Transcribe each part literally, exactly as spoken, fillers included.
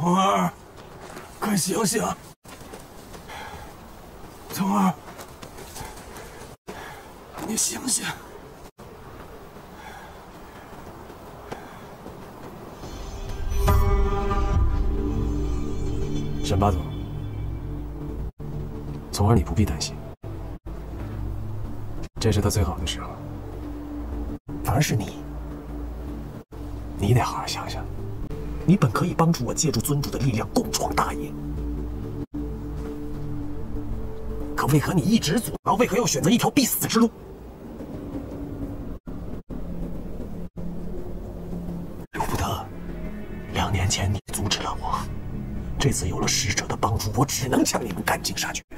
聪儿，快醒醒！聪儿，你醒醒！沈八总，聪儿你不必担心，这是他最好的时候。反而是你，你得好好想想。 你本可以帮助我借助尊主的力量共创大业，可为何你一直阻挠？为何要选择一条必死之路？刘福德，两年前你阻止了我，这次有了使者的帮助，我只能将你们赶尽杀绝。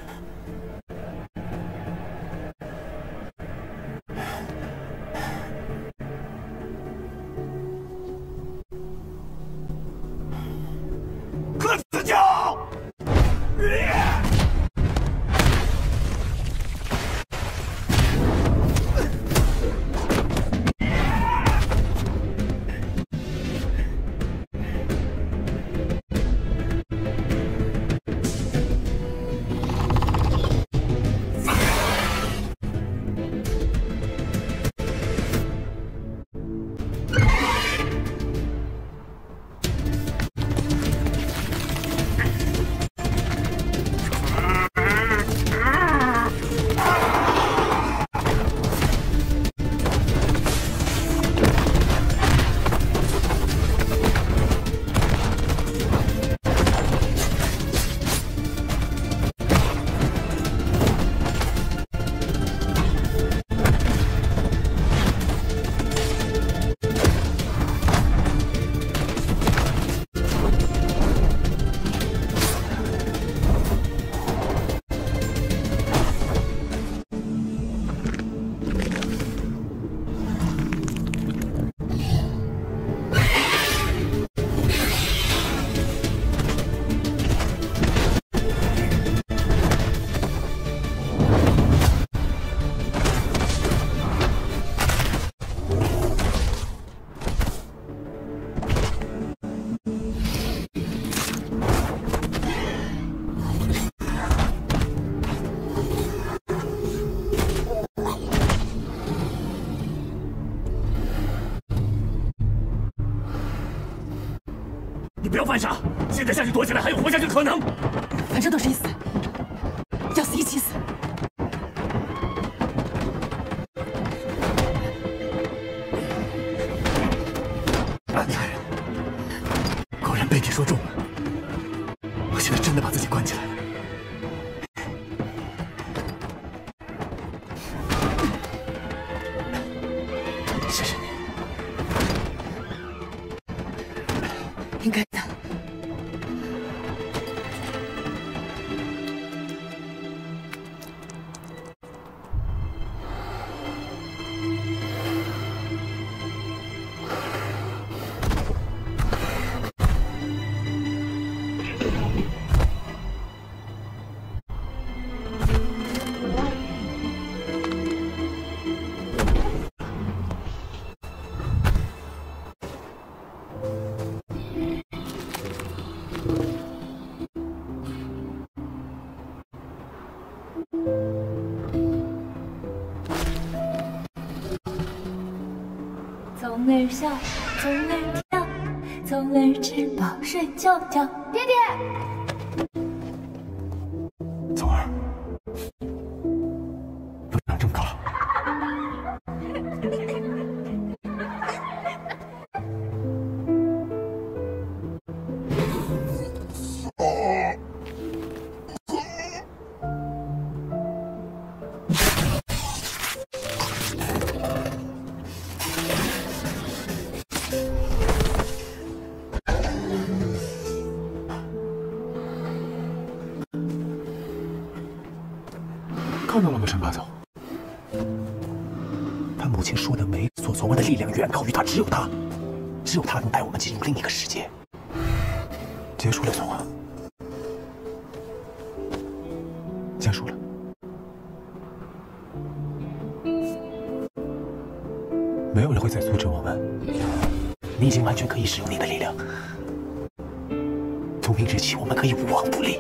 不要犯傻！现在下去躲起来，还有活下去的可能。 反正都是一死，要死一起死。 安才人，果然被你说中了。我现在真的把自己关起来了。谢谢你。 应该的。 从儿笑，从儿跳，从儿吃饱睡觉觉。爹爹， 聪儿，不长这么高。看到了吗，沈八总？他母亲说的没错，从儿的力量远高于他，只有他，只有他能带我们进入另一个世界。结束了，从儿，结束了。没有人会再阻止我们，你已经完全可以使用你的力量。 从明日起，我们可以无往不利。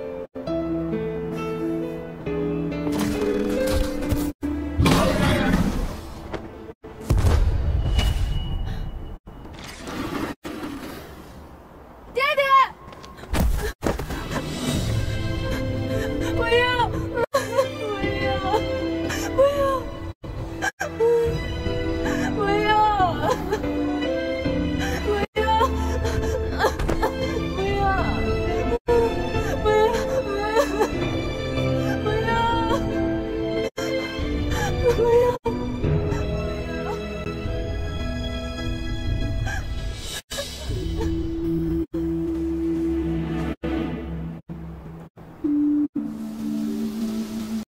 爹爹，不要，不要，不要，不要，不要。 不要！